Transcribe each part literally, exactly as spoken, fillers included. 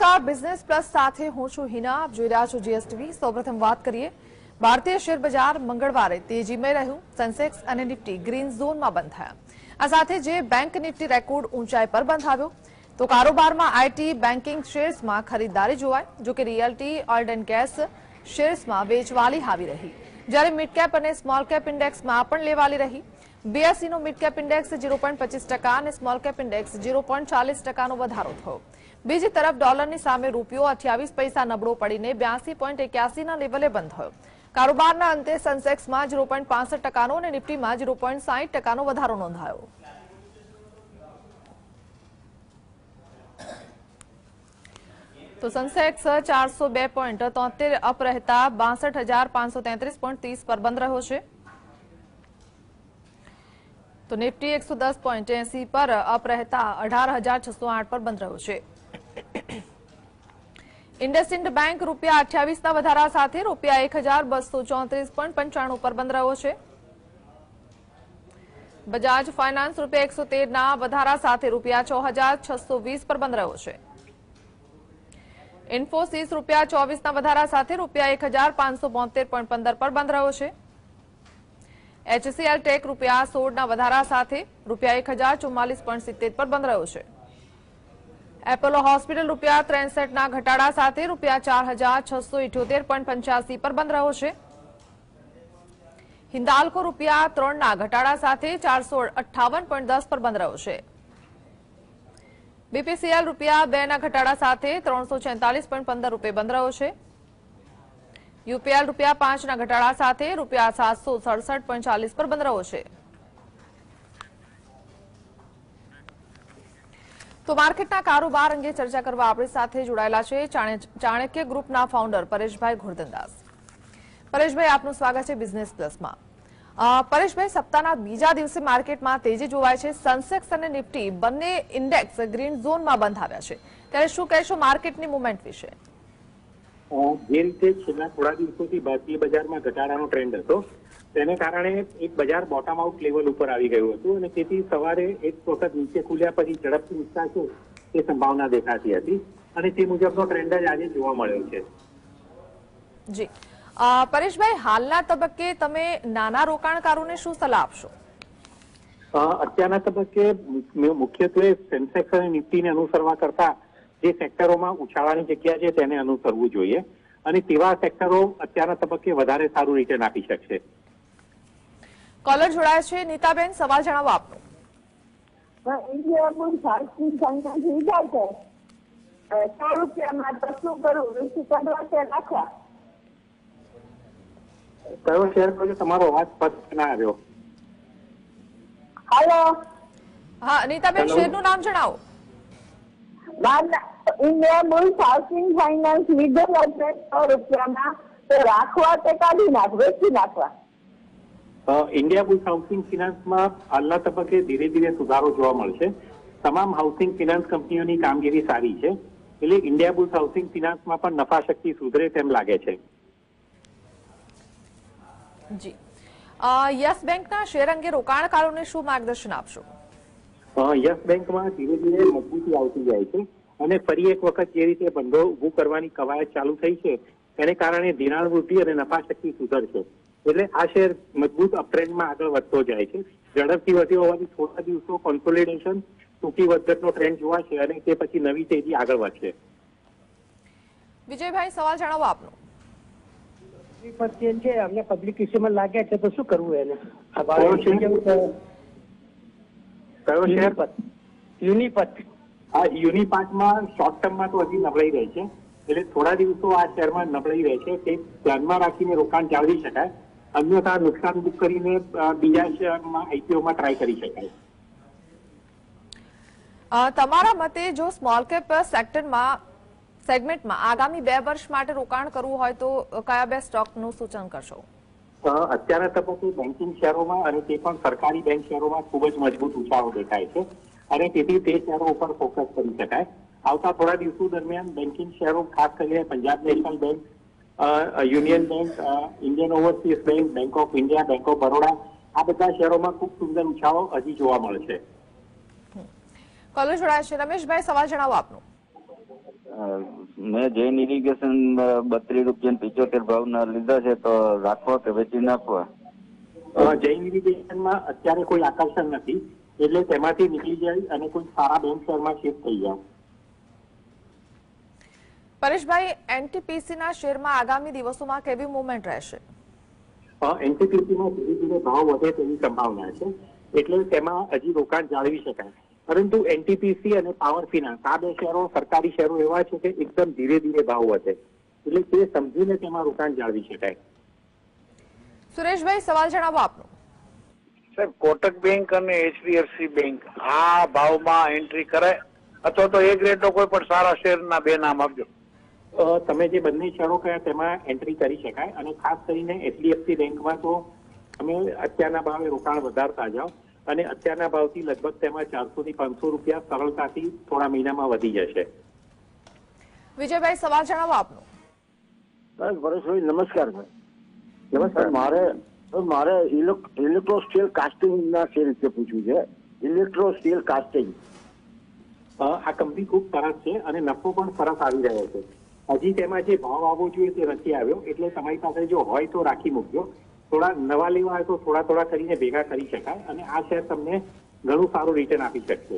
નમસ્કાર, business plus સાથે હું છું હિના. આપ જોઈ રહ્યા છો જીએસટીવી. સૌપ્રથમ વાત કરીએ ભારતીય શેર બજાર મંગળવારે તેજીમાં રહ્યું. સેન્સેક્સ અને નિફ્ટી ગ્રીન ઝોનમાં બંધ થયા. આ સાથે જે બેંક નિફ્ટી રેકોર્ડ ઊંચાઈ પર બંધ આવ્યો તો કારોબારમાં આઈટી બેન્કિંગ શેર્સમાં ખરીદદારી જોવાય. જો કે રિયલ્ટી, ઓઇલ એન્ડ ગેસ શેર્સમાં વેચવાલી હાવી રહી, જ્યારે મિડ કેપ અને સ્મોલ કેપ ઇન્ડેક્સમાં પણ લેવાલી રહી. બીએસસીનો mid cap index zero point પચીસ ટકા અને small cap index zero point ચાલીસ ટકાનો વધારો થયો. બીજી તરફ ડોલરની સામે રૂપિયો અઠ્યાવીસ પૈસા નબળો પડીને બ્યાસી પોઈન્ટ એક્યાસીના લેવલે બંધ થયો. કારોબારના અંતે સેન્સેક્સમાં ઝીરો પોઈન્ટ પાંસઠ ટકાનો અને નિફ્ટીમાં ઝીરો પોઈન્ટ સાહીઠ ટકાનો વધારો નોંધાયો. તો સેન્સેક્સ ચારસો બે પોઈન્ટ તોતેર અપ રહેતા બાસઠ હજાર પાંચસો તેત્રીસ પોઈન્ટ ત્રીસ પર બંધ રહ્યો છે. તો નિફ્ટી એકસો દસ પોઈન્ટ એસી પર અપ રહેતા અઢાર હજાર છસો આઠ પર બંધ રહ્યો છે. ઇન્ડસઇન્ડ બેંક રૂપિયા અઠ્યાવીસના વધારા સાથે રૂપિયા એક હજાર બસો ચોત્રીસ પોઈન્ટ પંચાણું પર બંધ રહ્યો છે. બજાજ ફાઇનાન્સ રૂપિયા એકસો તેરના વધારા સાથે રૂપિયા છ હજાર છસો વીસ પર બંધ રહ્યો છે. ઇન્ફોસિસ રૂપિયા ચોવીસના વધારા સાથે રૂપિયા એક હજાર પાંચસો બોતેર પોઈન્ટ પંદર પર બંધ રહ્યો છે. એચસીએલ ટેક રૂપિયા સોળના વધારા સાથે રૂપિયા એક હજાર ચુમ્માલીસ પોઈન્ટ સિત્તેર પર બંધ રહ્યો છે. એપોલો હોસ્પિટલ રૂપિયા ત્રેસઠના ઘટાડા સાથે રૂપિયા ચાર હજાર છસો ઇઠ્યોતેર પોઈન્ટ પંચ્યાસી પર બંધ રહ્યો છે. હિન્દાલ્કો રૂપિયા ત્રણના ઘટાડા સાથે ચારસો અઠ્ઠાવન પોઈન્ટ દસ પર બંધ રહ્યો છે. બીપીસીએલ રૂપિયા બેના ઘટાડા સાથે ત્રણસો છેતાલીસ પોઈન્ટ પંદર રૂપિયા બંધ રહ્યો છે. યુપીએલ રૂપિયા પાંચના ઘટાડા સાથે રૂપિયા સાતસો સડસઠ પોઈન્ટ ચાલીસ પર બંધ રહ્યો છે. તો માર્કેટના કારોબાર અંગે ચર્ચા કરવા આપણી સાથે જોડાયેલા છે ચાણક્ય ગ્રુપના ફાઉન્ડર પરેશભાઈ ઘોરધનદાસ. પરેશભાઈ, આપનું સ્વાગત છે બિઝનેસ પ્લસમાં. પરેશભાઈ, સપ્તાહના બીજા દિવસે માર્કેટમાં તેજી જોવાય છે. સેન્સેક્સ અને નિફ્ટી બંને ઇન્ડેક્સ ગ્રીન ઝોનમાં બંધ આવ્યા છે, ત્યારે શું કહેશો માર્કેટની મુવમેન્ટ વિશે? જે રીતે છેલ્લા થોડા દિવસોથી ભારતીય બજારમાં ઘટાડાનો ટ્રેન્ડ હતો, તેને કારણે એક બજાર બોટમ આઉટ લેવલ ઉપર આવી ગયું હતું અને તેથી સવારે એક વખત નીચે ખુલ્યા પછી ઝડપથી ઉછાળશે એ સંભાવના દેખાતી હતી અને તે મુજબનો ટ્રેન્ડ જ આજે જોવા મળ્યો છે. જી પરેશભાઈ, હાલના તબક્કે તમે નાના રોકાણકારોને શું સલાહ આપશો? અત્યારના તબક્કે મુખ્યત્વે સેન્સેક્સ અને નિફ્ટીને અનુસરવા કરતા જે સેક્ટરોમાં ઉછાળાની જગ્યા છે તેને અનુસરવું જોઈએ અને તેવા સેક્ટરો અત્યારના તબક્કે વધારે સારું રિટર્ન આપી શકશે. કોલર જોડાયા છે. નીતાબેન, સવાલ જણાવો આપનો. કયો શેર કર્યો? તમારો અવાજ સ્પષ્ટ ના આવ્યો. હેલો. હા નીતાબેન, શેરનું નામ જણાવો. ઇન્ડિયા બુલ્સ હાઉસિંગ ફાઇનાન્સ લીધેલ હશે સો રૂપિયામાં, તો રાખવા તે કાઢી નાખ, વેચી નાખવા? ઇન્ડિયા બુલ્સ હાઉસિંગ ફિનાન્સમાં હાલના તબક્કે ધીરે ધીરે સુધારો જોવા મળશે. તમામ હાઉસિંગ ફિનાન્સ કંપનીઓની કામગીરી સારી છે, એટલે ઇન્ડિયા બુલ્સ હાઉસિંગ ફિનાન્સમાં પણ નફા શક્તિ સુધરે તેમ લાગે છે. જી યસ બેંકના શેર અંગે રોકાણકારોને શું માર્ગદર્શન આપશો? યસ બેંકમાં ધીરે ધીરે મજબૂતી આવતી જાય છે અને ફરી એક વખત જે રીતે ભંડોળ ઉભું કરવાની કવાયત ચાલુ થઈ છે તેને કારણે ધિરાણ વૃદ્ધિ અને નફા શક્તિ સુધરશે, એટલે આ શેર મજબૂત અપટ્રેન્ડમાં આગળ વધતો જાય છે. ઝડપથી વધ્યો હોવાથી થોડા દિવસો કોન્સોલિડેશન, ટૂંકી વધઘટનો ટ્રેન્ડ જોવાશે અને તે પછી નવી તેજી આગળ વધશે. વિજયભાઈ, સવાલ જણાવો આપનો. છે અમને પબ્લિક ઇસ્યુમાં લાગ્યા છે તો શું કરવું એને? કયો શેર? યુનિપથ. આ યુનિપાર્ટમાં શોર્ટ ટર્મમાં તો હજી નબળાઈ રહે છે, એટલે થોડા દિવસો આ શેરમાં નબળાઈ રહે છે, તે ધ્યાનમાં રાખીને રોકાણ જાળવી શકાય. અન્યથા નુકસાન બુક કરીને બીજા શેરમાં આઈપીઓમાં ટ્રાય કરી શકાય. તમારા મતે જો સ્મોલ કેપ સેક્ટરમાં સેગમેન્ટમાં આગામી બે વર્ષ માટે રોકાણ કરવું હોય તો કયા બે સ્ટોકનું સૂચન કરશો? અત્યારના તબક્કે બેન્કિંગ શેરોમાં અને તે પણ સરકારી બેંક શેરોમાં ખૂબ જ મજબૂત ઉછાળો દેખાય છે અને તેથી તે શેરો ઉપર ફોકસ કરી શકાય. આવતા થોડા દિવસો દરમિયાન બેન્કિંગ શેરો ખાસ કરીને Punjab national bank, union bank, Indian overseas bank, bank of India, bank of Baroda, આ બધા શેરોમાં ખૂબ સુંદર ઉછાળો હજી જોવા મળશે. કોલેજ જોડાયા છે. રમેશભાઈ, સવાલ જણાવો આપનો. મેં જૈન ઇરિગેશન બત્રીસ રૂપિયા પિચોતેર ભાવના લીધા છે, તો રાખવા કે વેચી નાખવા? જૈન ઇરિગેશનમાં અત્યારે કોઈ આકર્ષણ નથી, એટલે તેમાંથી નીકળી જાય અને કોઈ સારા બેંક શેરમાં શિફ્ટ થઈ જાવ. પરેશભાઈ, એનટીપીસી ના શેરમાં આગામી દિવસોમાં કેવી મૂવમેન્ટ રહેશે? એનટીપીસીમાં ધીરે ધીરે ભાવ વધે તેવી સંભાવના છે, એટલે તેમાં હજી રોકાણ જાળવી શકાય. પરંતુ એનટીપીસી અને પાવર ફિનાન્સ આ બે શેરો સરકારી શેરો એવા છે કે એકદમ ધીરે ધીરે ભાવ વધે, એટલે તે સમજીને તેમાં રોકાણ જાળવી શકાય. સુરેશભાઈ, સવાલ જણાવો આપનો. સર, કોટક બેંક અને એચડીએફસી બેંક આ ભાવમાં એન્ટ્રી કરાય, અથવા તો એ ગ્રેડનો કોઈ પણ સારા શેરના બે નામ આપજો. તમે જે બંને શેરો કયા તેમાં એન્ટ્રી કરી શકાય, અને ખાસ કરીને એચડીએફસી બેંકમાં તો તમે અત્યારના ભાવે રોકાણ વધારતા જાઓ, અને અત્યારના ભાવથી લગભગ તેમાં ચારસો થી પાંચસો રૂપિયા સરળતાથી થોડા મહિનામાં વધી જશે. વિજયભાઈ, સવાલ જણાવો આપનો. પરેશભાઈ નમસ્કાર. નમસ્કાર. મારે મારે ઇલેક્ટ્રો સ્ટીલ કાસ્ટિંગ ના શેર વિશે પૂછવું છે. ઇલેક્ટ્રો સ્ટીલ કાસ્ટિંગ આ કંપની ખૂબ સરસ છે અને નફો પણ સરસ આવી રહ્યો છે. હજી તેમાં જે ભાવ આવવો જોઈએ તે નથી આવ્યો, એટલે તમારી પાસે જો હોય તો રાખી મૂકજો. થોડા નવા લેવા હોય તો થોડા થોડા કરીને ભેગા કરી શકાય, અને આ શેર તમને ઘણું સારું રિટર્ન આપી શકશે.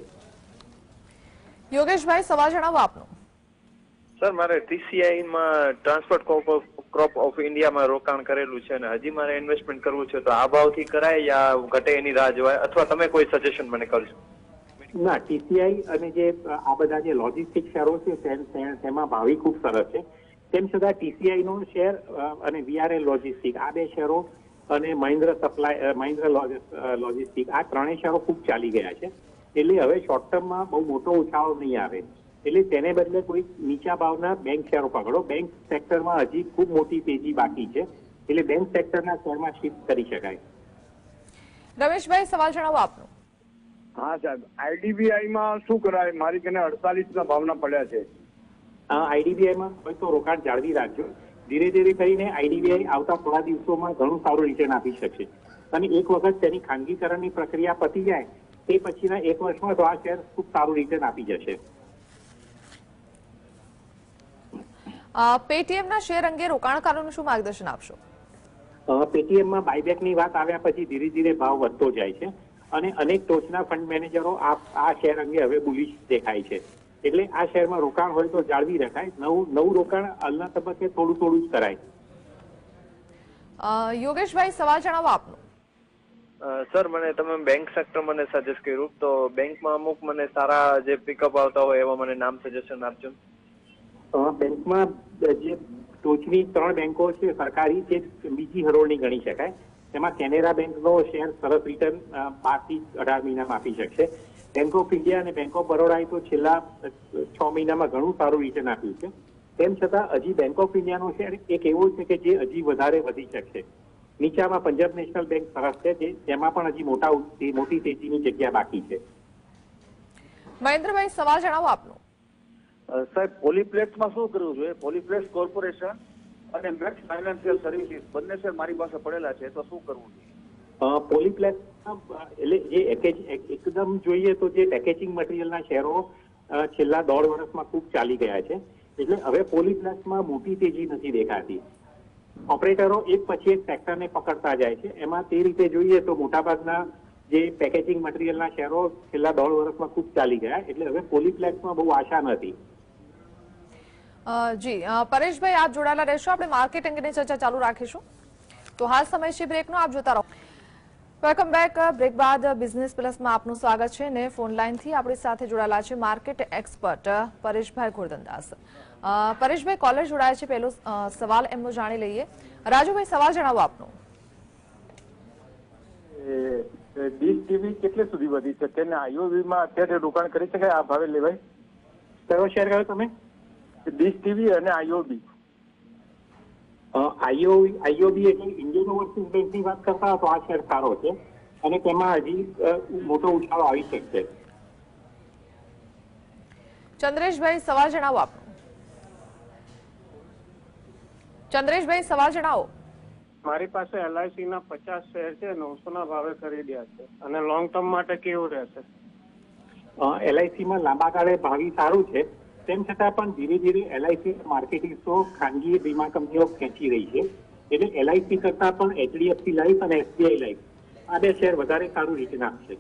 યોગેશભાઈ, સવાલ જણાવો આપનો. સર, મારે ટીસીઆઈ માં ટ્રાન્સપોર્ટ ક્રોપ ઓફ ઇન્ડિયામાં રોકાણ કરેલું છે અને હજી મારે ઇન્વેસ્ટમેન્ટ કરવું છે, તો આ ભાવથી કરાય યા ઘટે એની રાહ જોવાય, અથવા તમે કોઈ સજેશન મને કરશો? ના, ટીસીઆઈ અને જે આ બધા જે લોજિસ્ટિક શેરો છે તેમાં ભાવી ખૂબ સરસ છે. તેમ છતાં ટીસીઆઈ નો શેર અને વીઆરએલ લોજિસ્ટિક આ બે શેરો અને મહિન્દ્ર સપ્લાય મહિન્દ્ર લોજિસ્ટિક આ ત્રણેય શેરો ખૂબ ચાલી ગયા છે, એટલે હવે શોર્ટ ટર્મમાં બહુ મોટો ઉછાળો નહીં આવે, એટલે તેને બદલે કોઈ નીચા ભાવના બેંક શેરો પકડો. બેંક સેક્ટરમાં હજી ખૂબ મોટી તેજી બાકી છે, એટલે બેંક સેક્ટરના શેરમાં શિફ્ટ કરી શકાય. રમેશભાઈ, સવાલ જણાવો આપનો. હા સાહેબ, આઈડીબીઆઈ માં શું કરાય? મારી કને અડતાલીસ ના ભાવના પડ્યા છે. આઈડીબીઆઈમાં હોય તો રોકાણ જાળવી રાખજો. ધીરે ધીરે કરીને આઈડીબીઆઈ આવતા થોડા દિવસોમાં ઘણું સારું રિટર્ન આપી શકશે, અને એક વખત તેની ખાનગીકરણની પ્રક્રિયા પતી જાય તે પછીના એક વર્ષમાં તો આ શેર ખૂબ સારું રિટર્ન આપી જશે. પેટીએમ ના શેર અંગે રોકાણકારોનું શું માર્ગદર્શન આપશો? પેટીએમમાં બાયબેકની વાત આવ્યા પછી ધીરે ધીરે ભાવ વધતો જાય છે, અને અનેક ટોચના ફંડ મેનેજરો આ શેર અંગે હવે બુલિશ દેખાય છે, એટલે આ શેરમાં રોકાણ હોય તો જાળવી રખાય. નવું નવું રોકાણ હાલના તબક્કે થોડું થોડું જ કરાય. યોગેશભાઈ, સવાલ જણાવો આપનો. સર, મને તમે બેંક સેક્ટર મને સજેસ્ટ કર્યું, તો બેંકમાં અમુક મને સારા જે પિકઅપ આવતા હોય એવા મને નામ સજેશન આપજો. બેંકમાં જે ટોચની ત્રણ બેંકો છે સરકારી, તે બીજી હરોળની ગણી શકાય. તેમાં કેનેરા બેંકનો શેર સરસ રિટર્ન બાર થી અઢાર મહિનામાં આપી શકશે. બેંક ઓફ ઇન્ડિયા અને બેંક ઓફ બરોડાએ તો છેલ્લા છ મહિનામાં ઘણું સારું રિટર્ન આપ્યું છે. તેમ છતાં હજી બેંક ઓફ ઇન્ડિયાનો શેર એક એવો છે કે જે હજી વધારે વધી શકશે. નીચામાં પંજાબ નેશનલ બેંક સરસ છે, તેમાં પણ હજી મોટા મોટી તેજીની જગ્યા બાકી છે. મહેન્દ્રભાઈ, સવાલ જણાવો આપનો. સાહેબ, પોલીપ્લેક્સમાં શું કરવું જોઈએ? પોલીપ્લેક્સ કોર્પોરેશન અને મેક્સ ફાઇનાન્શિયલ સર્વિસીસ બંને શેર મારી પાસે પડેલા છે, તો શું કરવું જોઈએ? પોલીપ્લેક્સ એટલે જે એકદમ જોઈએ તો જે પેકેજિંગ મટીરિયલના શેરો છેલ્લા દોઢ વર્ષમાં ખૂબ ચાલી ગયા છે, એટલે હવે પોલીપ્લેક્સમાં મોટી તેજી નથી દેખાતી. ઓપરેટરો એક પછી એક સેક્ટરને પકડતા જાય છે. એમાં તે રીતે જોઈએ તો મોટાભાગના જે પેકેજિંગ મટીરિયલના શેરો છેલ્લા દોઢ વર્ષમાં ખૂબ ચાલી ગયા, એટલે હવે પોલીપ્લેક્સમાં બહુ આશા નથી. જી પરેશભાઈ, આપ જોડાયેલા રહેશો. આપણે માર્કેટ અંગેની ચર્ચા ચાલુ રાખીશું. તો હાલ સમય છે બ્રેકનો, આપ જોતા રહો. Welcome back. બ્રેક બાદ બિઝનેસ પ્લસમાં આપનું સ્વાગત છે, ને ફોન લાઈનથી આપણી સાથે જોડાયેલા છે માર્કેટ એક્સપર્ટ પરેશભાઈ ગોરધનદાસ. પરેશભાઈ, કોલર જોડાયા છે. પહેલો સવાલ એમનો જાણી લઈએ. રાજુભાઈ, સવાલ જણાવો આપનો. ડીશ ટીવી કેટલે સુધી વધી શકે અને આઈઓબીમાં અત્યારે રોકાણ કરી શકાય? આ ભાવે લેવાય? કયો શેર કહ્યો તમે? ડીશ ટીવી અને આઈઓબી. આઈઓબી એટલે ઇન્ડિયન ઓવરસીઝ બેંકની વાત કરતા તો આ શેર સારો છે, અને તેમાં હજી મોટો ઉછાળો આવી શકશે. ચંદ્રેશભાઈ, સવાલ જણાવો આપનો. ચંદ્રેશભાઈ, સવાલ જણાવો. મારી પાસે એલઆઈસી ના પચાસ શેર છે, નવસો ના ભાવે ખરીદ્યા છે, અને લોંગ ટર્મ માટે કેવું રહેશે? એલઆઈસીમાં લાંબા ગાળે ભાવિ સારું છે, તેમ છતાં પણ ધીરે ધીરે એલઆઈસી માર્કેટ હિસ્સો ખાનગી વીમા કંપનીઓ ખેંચી રહી છે. એટલે એલઆઈસી કરતા પણ એચડીએફસી લાઈફ અને એસબીઆઈ લાઈફ આ બે શેર વધારે સારું રિટર્ન આપશે.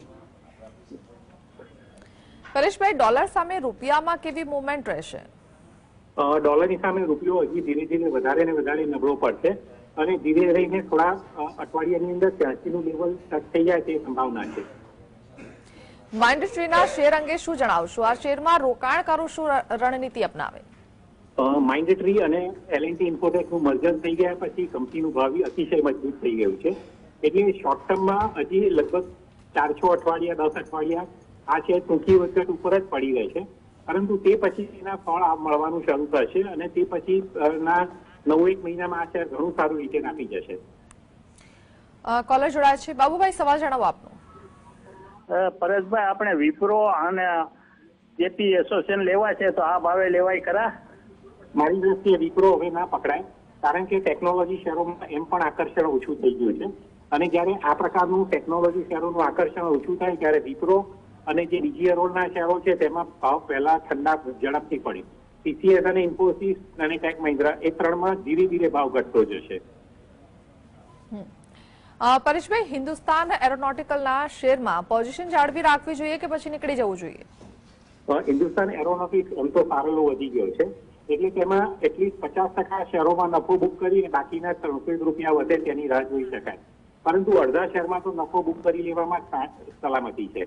પરેશભાઈ, ડોલર સામે રૂપિયામાં કેવી મુવમેન્ટ રહેશે? ડોલરની સામે રૂપિયો હજી ધીરે ધીરે વધારે ને વધારે નબળો પડશે અને ધીરે રહીને થોડા અઠવાડિયાની અંદર ત્યાંસી નું લેવલ ટચ થઈ જાય તે સંભાવના છે. માઇન્ડટ્રીના શેર અંગે શું જણાવશો? આ શેરમાં રોકાણકારો શું રણનીતિ અપનાવે? માઇન્ડટ્રી અને એલ એન્ડ ટી ઇન્ફોટેકનું મર્જર થઈ ગયા પછી કંપનીનું ભાવિ અતિશય મજબૂત થઈ ગયું છે. એટલે શોર્ટ ટર્મમાં હજી લગભગ ચાર છ અઠવાડિયા દસ અઠવાડિયા આ શેર ટૂંકી વખત ઉપર જ પડી રહે છે, પરંતુ તે પછી એના ફળ મળવાનું શરૂ થશે અને તે પછી ના નવ એક મહિનામાં આ શેર ઘણું સારું રિટર્ન આપી જશે. કોલર જોડાય છે. બાબુભાઈ, સવાલ જણાવો આપનો. પરેશભાઈ, આપણે વિપ્રો અને જેપી એસોસિએશન લેવા છે તો આ ભાવે લેવાય ખરા? મારી દ્રષ્ટિએ વિપ્રો હવે ના પકડાય, કારણ કે ટેકનોલોજી શેરોમાં એમ પણ આકર્ષણ ઓછું થઈ ગયું છે અને જ્યારે આ પ્રકારનું ટેકનોલોજી શેરોનું આકર્ષણ ઓછું થાય ત્યારે વિપ્રો અને જે બીજી રોલના શેરો છે તેમાં ભાવ પહેલા ઠંડા ઝડપથી પડે. ટીસીએસ અને ઇન્ફોસિસ અને ટેક મહિન્દ્રા એ ત્રણમાં ધીરે ધીરે ભાવ ઘટતો જશે. પરેશભાઈ, હિન્દુસ્તાન એરોનોટિકલના શેરમાં પોઝિશન જાળવી રાખવી જોઈએ કે પછી નીકળી જવું જોઈએ? હિન્દુસ્તાન એરોનોટિક્સ એમ તો સારો વધી ગયો છે, એટલે તેમાં એટલીસ્ટ પચાસ ટકા શેરોમાં નફો બુક કરી બાકીના ત્રણસો રૂપિયા વધે તેની રાહ જોઈ શકાય, પરંતુ અડધા શેરમાં તો નફો બુક કરી લેવામાં સલામતી છે.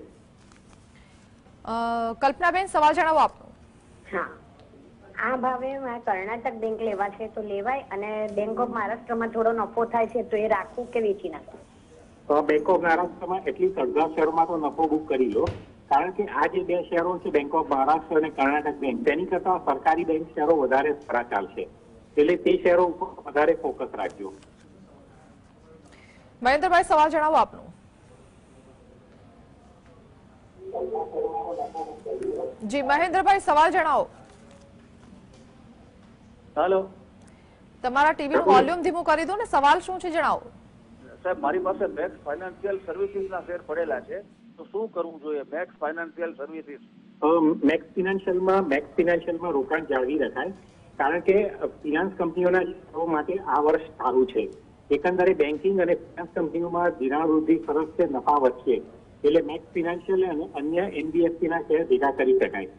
કલ્પનાબેન, સવાલ જણાવો આપનો. હા, આ ભાવે કર્ણાટક બેંક લેવા છે તો લેવાય, અને બેંક ઓફ મહારાષ્ટ્રમાં થોડો નફો થાય છે તો એ રાખવું કે વેચી નાખવું? બેંક ઓફ મહારાષ્ટ્રમાં એટલીસ્ટ અડધા શેરોમાં તો નફો બુક કરી લો, કારણ કે આ જે બે શેરો છે બેંક ઓફ મહારાષ્ટ્ર અને કર્ણાટક બેંક તેની કરતા સરકારી બેંક શેરો વધારે સારા ચાલશે, એટલે તે શેરો ઉપર વધારે ફોકસ રાખજો. મહેન્દ્રભાઈ, સવાલ જણાવો આપનો. જી મહેન્દ્રભાઈ, સવાલ જણાવો. હેલો, તમારા ટીવી નું વોલ્યુમ ધીમું કરી દો ને. સવાલ શું છે જણાવો. સાહેબ, મારી પાસે મેક્સ ફાઇનાન્શિયલ સર્વિસીસ ના શેર પડેલા છે, તો શું કરવું જોઈએ? મેક્સ ફાઇનાન્શિયલ સર્વિસીસ મેક્સ ફિનાન્શિયલમાં મેક્સ ફિનાન્શિયલમાં રોકાણ જાળવી રખાય, કારણ કે ફિનાન્સ કંપનીઓના શેરો માટે આ વર્ષ સારું છે. એકંદરે બેન્કિંગ અને ફિનાન્સ કંપનીઓમાં ધિરાણ વૃદ્ધિ સરસ છે, નફા વધશે, એટલે મેક્સ ફિનાન્શિયલ અને અન્ય એનબીએફસી ના શેર ભેગા કરી શકાય.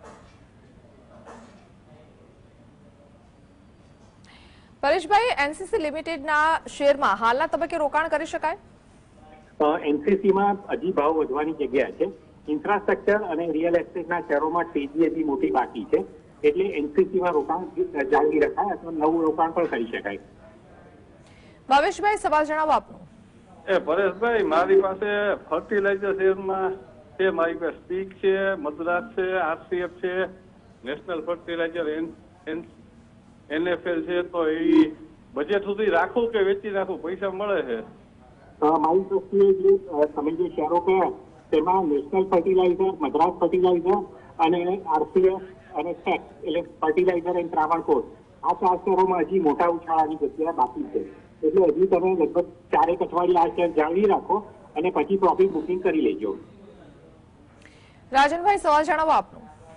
પરેશભાઈ, એનસીસી લિમિટેડના શેરમાં હાલના તબક્કે રોકાણ કરી શકાય? એનસીસીમાં હજી ભાવ વધવાની જગ્યા છે. ઇન્ફ્રાસ્ટ્રક્ચર અને રિયલ એસ્ટેટના શેરોમાં તેજી હજી મોટી બાકી છે, એટલે એનસીસીમાં રોકાણ જાળવી રખાય અથવા નવું રોકાણ પણ કરી શકાય. ભાવેશભાઈ, સવાલ જણાવો આપનો. એ પરેશભાઈ, મારી પાસે ફર્ટિલાઇઝર શેરમાં છે, મારી પાસે સ્પીક છે, મદ્રાસ છે, આરસીએફ છે, નેશનલ ફર્ટિલાઇઝર, એનએફએલ છે, તો એ બજેટ સુધી રાખવું કે વેચી નાખવું? પૈસા મળે છે. મારી દ્રષ્ટિએ જે તમે જે શેરો કહ્યા તેમાં નેશનલ ફર્ટિલાઇઝર, મદ્રાસ ફર્ટિલાઇઝર અને આરસીએફ અને ટેક એટલે ફર્ટિલાઇઝર એન્ડ ત્રાવણકોર આ ચાર શેરોમાં હજી મોટા ઉછાળાની જગ્યા બાકી છે, એટલે હજી તમે લગભગ ચારેક અઠવાડિયા આ શેર જાળવી રાખો અને પછી પ્રોફિટ બુકિંગ કરી લેજો. રાજનભાઈ, સવાલ જણાવો આપનો.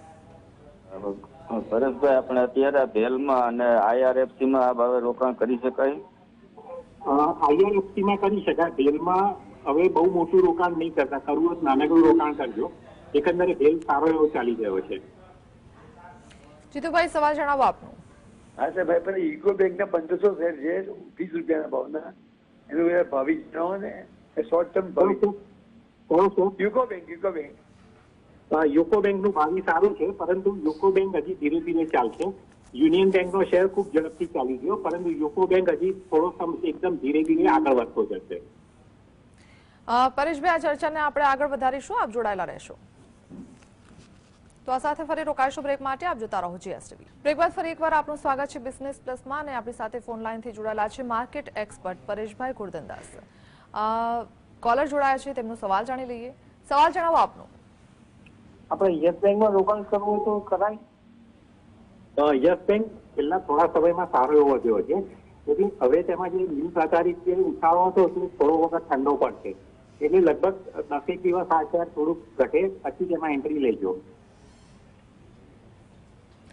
પરેશભાઈ, આપણે અત્યારે ભેલમાં અને આઈઆરએફસી માં આ ભાવે રોકાણ કરી શકાય? આઈઆરએફસી માં કરી શકાય. ભેલમાં હવે બહુ મોટું રોકાણ નહીં કરતા, કરવું જ નાનકડું રોકાણ કરજો. એકંદરે ભેલ સારો એવો ચાલી ગયો છે. જીતુભાઈ, સવાલ જણાવો આપનો. હા સર, ભાઈ પેલા યુકો બેંક ના પંદરસો શેર છે વીસ રૂપિયાના ભાવના, એનું ભાવિ જણાવો ને. શોર્ટ ટર્મ ભાવિ UCO bank UCO bank UCO bank નું ભાવિ સારું છે, પરંતુ યુકો બેંક હજી ધીરે ધીરે ચાલશે. યુનિયન બેંક નો શેર ખૂબ ઝડપથી ચાલી ગયો, પરંતુ યુકો બેંક હજી થોડો એકદમ ધીરે ધીરે આગળ વધતો જશે. પરેશભાઈ, આ ચર્ચાને આપણે આગળ વધારીશું, આપ જોડાયેલા રહેશો. તો આ સાથે ફરી રોકાઈશું બ્રેક માટે. આપ જોતા રહો જીએસટીવી. બ્રેક બાદ ફરી એકવાર આપનું સ્વાગત છે બિઝનેસ પ્લસમાં, અને આપણી સાથે ફોન લાઈનથી જોડાયેલા છે માર્કેટ એક્સપર્ટ પરેશભાઈ કુરદનદાસ. કોલર જોડાયા છે, તેમનો સવાલ જાણી લઈએ. સવાલ જણાવો આપનો. આપણે યસ બેંકમાં રોકાણ કરવું તો કરાય? યસ બેંક છેલ્લા થોડા સમયમાં સારો એવો વધ્યો છે, એટલે હવે તેમાં જે ન્યૂઝ આધારિત જે ઉછાળો હતો તે થોડો વખત ઠંડો પડશે, એટલે લગભગ દસેક દિવસ આ શેર થોડુંક ઘટે પછી તેમાં એન્ટ્રી લેજો.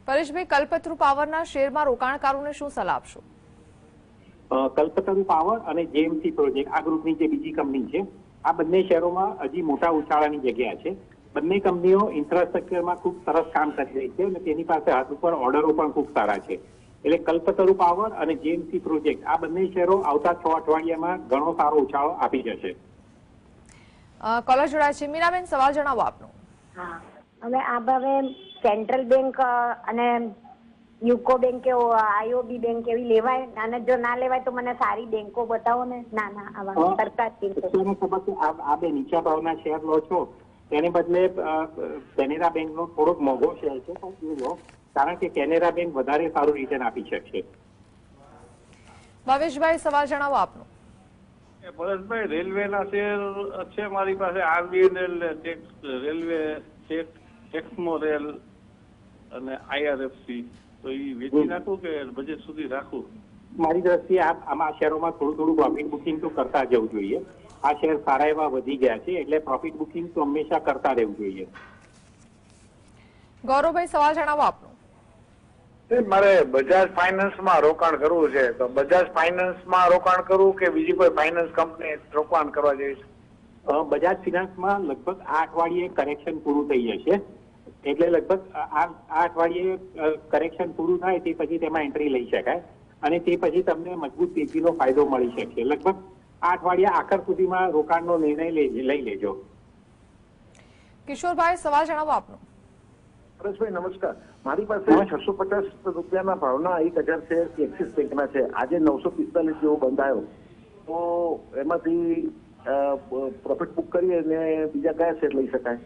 પરેશભાઈ, કલ્પતરુ પાવરના શેરમાં રોકાણકારોને શું સલાહ આપશો? કલ્પતરુ પાવર અને જેએમસી પ્રોજેક્ટ આ ગ્રુપની જે બીજી કંપની છે, આ બંને શેરોમાં હજી મોટા ઉછાળાની જગ્યા છે. બંને કંપનીઓ ઇન્ફ્રાસ્ટ્રક્ચરમાં ખૂબ સરસ કામ કરી રહી છે અને તેની પાસે હાથ ઉપર ઓર્ડરો પણ ખૂબ સારા છે. એટલે કલ્પતરુ પાવર અને જેએમસી પ્રોજેક્ટ આ બંને શેરો આવતા છ અઠવાડિયામાં ઘણો સારો ઉછાળો આપી જશે. કોલર જોડાય છે. મીનાબેન, સવાલ જણાવો આપનો. હા, હવે આ ભાવે સેન્ટ્રલ બેંક અને યુકો બેંક કે આઈઓબી બેંક એવી લેવાય, અને જો ના લેવાય તો મને સારી બેંકો બતાવો ને. ના ના આવા સરકારી બેંકો. આ બે નીચા ભાવના શેર લો છો તેને બદલે કેનેરા બેંકનો થોડોક મોંઘો શેર છે, પણ એ લો, કારણ કે કેનેરા બેંક વધારે સારું રિટર્ન આપી શકશે. ભાવેશભાઈ, સવાલ જણાવો આપનો. પરેશભાઈ, રેલવેના શેર છે મારી પાસે, RVNL, Texmaco railway, Texmaco rail અને આઈઆરએફસી. તો એ વેચી નાખું કે બજેટ સુધી રાખું? મારી દ્રષ્ટિએ આમાં શેરોમાં થોડું થોડું પ્રોફિટ બુકિંગ તો કરતા જવું જોઈએ. આ શેર સારા એવા વધી ગયા છે, એટલે પ્રોફિટ બુકિંગ તો હંમેશા કરતા રહેવું જોઈએ. ગૌરવભાઈ, સવાલ જણાવો આપનો. મારે બજાજ ફાઇનાન્સમાં રોકાણ કરવું છે, તો બજાજ ફાઇનાન્સમાં રોકાણ કરવું કે બીજી કોઈ ફાઇનાન્સ કંપની રોકાણ કરવા જેવી છે? બજાજ ફિનાન્સમાં લગભગ આ અઠવાડિયે કરેક્શન પૂરું થઈ જશે, એટલે લગભગ આ અઠવાડિયે કરેક્શન પૂરું થાય તે પછી તેમાં એન્ટ્રી લઈ શકાય અને તે પછી તમને મજબૂત તેજીનો ફાયદો મળી શકશે. લગભગ આ અઠવાડિયા આખર સુધીમાં રોકાણનો નિર્ણય લઈ લેજો. કિશોરભાઈ, સવાલ જણાવો આપનો. પરેશભાઈ, નમસ્કાર. મારી પાસે છસો પચાસ રૂપિયાના ભાવના એક હજાર શેર એક્સિસ બેંકના છે. આજે નવસો પિસ્તાલીસ જેવો બંધાયો, તો એમાંથી પ્રોફિટ બુક કરીએ અને બીજા કયા શેર લઈ શકાય?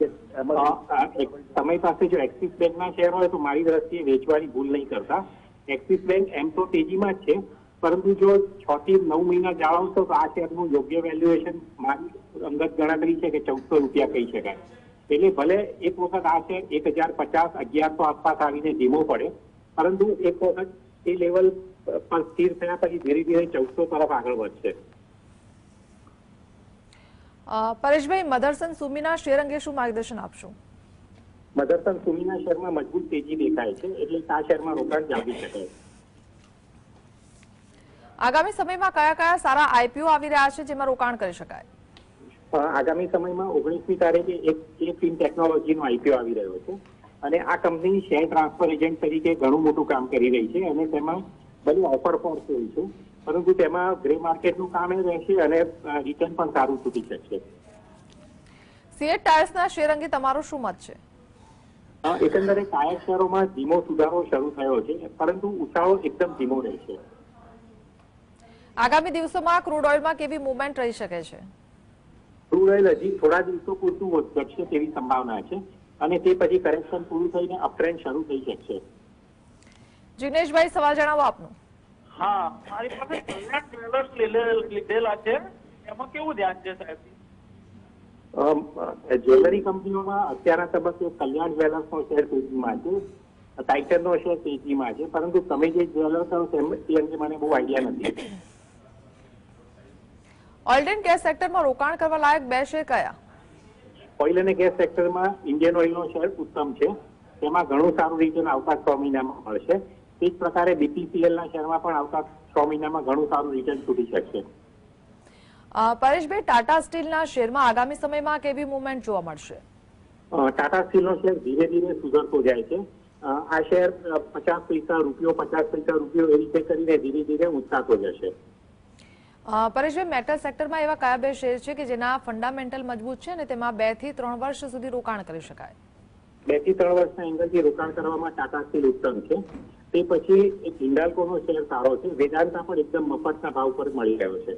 તમારી પાસે જો એક્સિસ બેંકના શેર હોય તો મારી દ્રષ્ટિએ વેચવાની ભૂલ નહીં કરતા. એક્સિસ બેંક એમ તો તેજીમાં જ છે, પરંતુ જો છ થી નવ મહિના જાળવશો તો આ શેરનું યોગ્ય વેલ્યુએશન મારી અંગત ગણતરી છે કે ચૌદસો રૂપિયા કહી શકાય. એટલે ભલે એક વખત આ શેર એક હજાર પચાસ અગિયારસો આસપાસ આવીને ધીમો પડે, પરંતુ એક વખત એ લેવલ પર સ્થિર થયા પછી ધીરે ધીરે ચૌદસો તરફ આગળ વધશે. પરેશભાઈ, મધરસન સુમીના શેર અંગે શું માર્ગદર્શન આપશો? મધરસન સુમીના શેરમાં મજબૂત તેજી દેખાય છે, એટલે આ શેરમાં રોકાણ જાળવી શકાય. આગામી સમયમાં કયા કયા સારા આઈપીઓ આવી રહ્યા છે જેમાં રોકાણ કરી શકાય? આગામી સમયમાં ઓગણીસમી તારીખે એક એ ફિન ટેકનોલોજીનો આઈપીઓ આવી રહ્યો છે અને આ કંપની શેર ટ્રાન્સફર એજન્ટ તરીકે ઘણું મોટું કામ કરી રહી છે અને તેમાં બધી ઓફર ફોર્સ હોય છે, પરંતુ તેમાં ગ્રે માર્કેટનું કામ એ રહેશે અને રિટર્ન પણ સારું તૂટી શકશે. સીએટ ટાયર્સના શેર અંગે તમારો શું મત છે? એકંદરે ટાયર શેરોમાં ધીમો સુધારો શરૂ થયો છે, પરંતુ ઉછાળો એકદમ ધીમો રહેશે. આગામી દિવસોમાં ક્રૂડ ઓઇલમાં કેવી મુવમેન્ટ રહી શકે છે? ક્રૂડ ઓઇલ હજી થોડા દિવસો પૂરતું ઘટશે તેવી સંભાવના છે અને તે પછી કરેક્શન પૂરું થઈને અપટ્રેન્ડ શરૂ થઈ શકશે. જિગ્નેશભાઈ, સવાલ જણાવો આપનો. હા, મારી પાસે કલ્યાણ જ્વેલર્સ લીધેલા છે, એમાં કેવું ધ્યાન છે સાહેબ? જ્વેલરી કંપનીઓમાં અત્યારના તબક્કે કલ્યાણ જ્વેલર્સનો શેર તેજીમાં છે, ટાઇટનનો શેર તેજીમાં છે, પરંતુ તમે જે જ્વેલર કરો તે અંગે મને બહુ આઈડિયા નથી. ઓઇલ એન્ડ ગેસ સેક્ટરમાં રોકાણ કરવા લાયક બે શેર કયા? ઓઇલ અને ગેસ સેક્ટરમાં ઇન્ડિયન ઓઇલનો શેર ઉત્તમ છે, તેમાં ઘણું સારું રિટર્ન આવતા છ મહિનામાં મળશે. તે જ પ્રકારે બીપીસીએલના શેરમાં પણ આવતા છ મહિનામાં ઘણું સારું રિટર્ન તૂટી શકશે. પરેશભાઈ, ટાટા સ્ટીલના શેરમાં આગામી સમયમાં કેવી મુવમેન્ટ જોવા મળશે? ટાટા સ્ટીલનો શેર ધીરે ધીરે સુધરતો જાય છે. આ શેર પચાસ પૈસા રૂપિયો પચાસ પૈસા રૂપિયો એ રીતે કરીને ધીરે ધીરે ઊંચાતો જશે. પરેશભાઈ, મેટલ સેક્ટરમાં એવા કયા બે શેર છે કે જેના ફંડામેન્ટલ મજબૂત છે અને તેમાં બે થી ત્રણ વર્ષ સુધી રોકાણ કરી શકાય? બે થી ત્રણ વર્ષના એંગલથી રોકાણ કરવામાં ટાટા સ્ટીલ ઉત્તમ છે. તે પછી એક હિન્ડાલ્કોનો શેર સારો છે. વેદાંતા પણ એકદમ મફતના ભાવ પર મળી રહ્યો છે.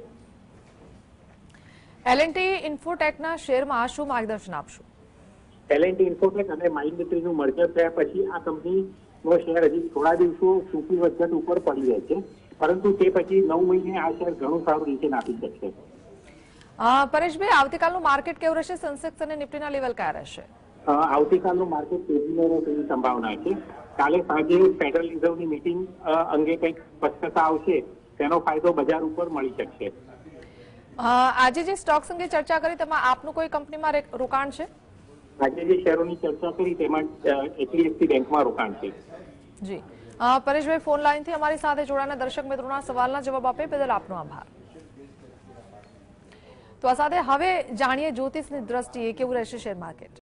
એલ એન્ડ ટી ઇન્ફોટેકના શેરમાં શું માર્ગદર્શન આપશો? એલ એન્ડ ટી ઇન્ફોટેક અને માઇન્ડટ્રીનું મર્જર થયા પછી આ કંપનીનો શેર હજી થોડા દિવસો સૂકી વધઘટ ઉપર પડી રહે છે, પરંતુ તે પછી નવ મહિને આ શેર ઘણું સારું રિટર્ન આપી શકશે. પરેશભાઈ, આવતીકાલનું માર્કેટ કેવું રહેશે? સેન્સેક્સ અને નિફ્ટીના લેવલ કયા રહેશે? આવતીકાલનું માર્કેટ તેજીમાં રહે તેવી સંભાવના છે. કાલે સાંજે ફેડરલ રિઝર્વની મીટિંગ અંગે કંઈક સ્પષ્ટતા આવશે, તેનો ફાયદો બજાર ઉપર મળી શકશે. આજે જે સ્ટોક્સ અંગે ચર્ચા કરી તેમાં આપનું કોઈ કંપનીમાં રોકાણ છે? આજે જે શેરોની ચર્ચા કરી તેમાં એચડીએફસી બેંકમાં રોકાણ છે. જી અ, પરેશભાઈ ફોન લાઈનથી અમારી સાથે જોડાના દર્શક મિત્રોના સવાલના જવાબ આપે બદલ આપનો આભાર. તો આ સાથે હવે જાણીએ જ્યોતિષની દ્રષ્ટિએ કેવું રહેશે શેર માર્કેટ.